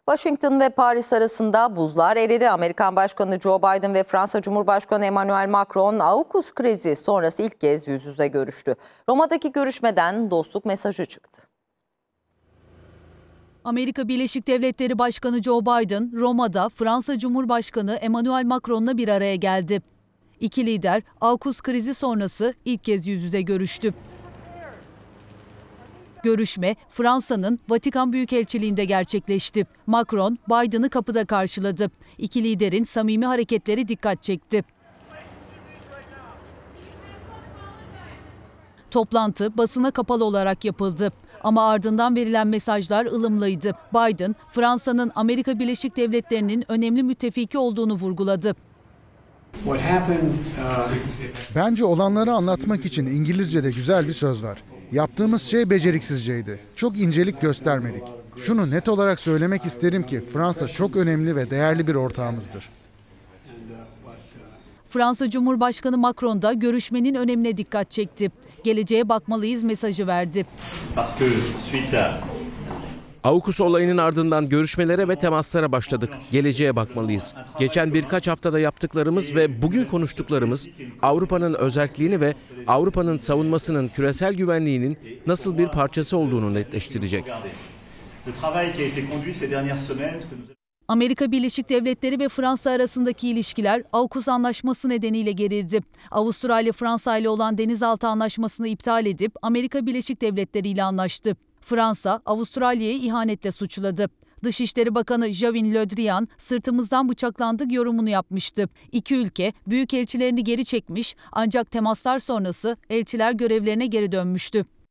Washington ve Paris arasında buzlar eridi. Amerikan Başkanı Joe Biden ve Fransa Cumhurbaşkanı Emmanuel Macron, AUKUS krizi sonrası ilk kez yüz yüze görüştü. Roma'daki görüşmeden dostluk mesajı çıktı. Amerika Birleşik Devletleri Başkanı Joe Biden, Roma'da Fransa Cumhurbaşkanı Emmanuel Macron'la bir araya geldi. İki lider, AUKUS krizi sonrası ilk kez yüz yüze görüştü. Görüşme Fransa'nın Vatikan Büyükelçiliği'nde gerçekleşti. Macron, Biden'ı kapıda karşıladı. İki liderin samimi hareketleri dikkat çekti. Toplantı basına kapalı olarak yapıldı. Ama ardından verilen mesajlar ılımlıydı. Biden, Fransa'nın Amerika Birleşik Devletleri'nin önemli müttefiki olduğunu vurguladı. Bence olanları anlatmak için İngilizce'de güzel bir söz var. Yaptığımız şey beceriksizceydi. Çok incelik göstermedik. Şunu net olarak söylemek isterim ki Fransa çok önemli ve değerli bir ortağımızdır. Fransa Cumhurbaşkanı Macron da görüşmenin önemine dikkat çekti. Geleceğe bakmalıyız mesajı verdi. AUKUS olayının ardından görüşmelere ve temaslara başladık. Geleceğe bakmalıyız. Geçen birkaç haftada yaptıklarımız ve bugün konuştuklarımız Avrupa'nın özerkliğini ve Avrupa'nın savunmasının küresel güvenliğinin nasıl bir parçası olduğunu netleştirecek. Amerika Birleşik Devletleri ve Fransa arasındaki ilişkiler AUKUS anlaşması nedeniyle gerildi. Avustralya Fransa ile olan denizaltı anlaşmasını iptal edip Amerika Birleşik Devletleri ile anlaştı. Fransa, Avustralya'yı ihanetle suçladı. Dışişleri Bakanı Javin Le Drian, sırtımızdan bıçaklandık yorumunu yapmıştı. İki ülke büyükelçilerini geri çekmiş ancak temaslar sonrası elçiler görevlerine geri dönmüştü.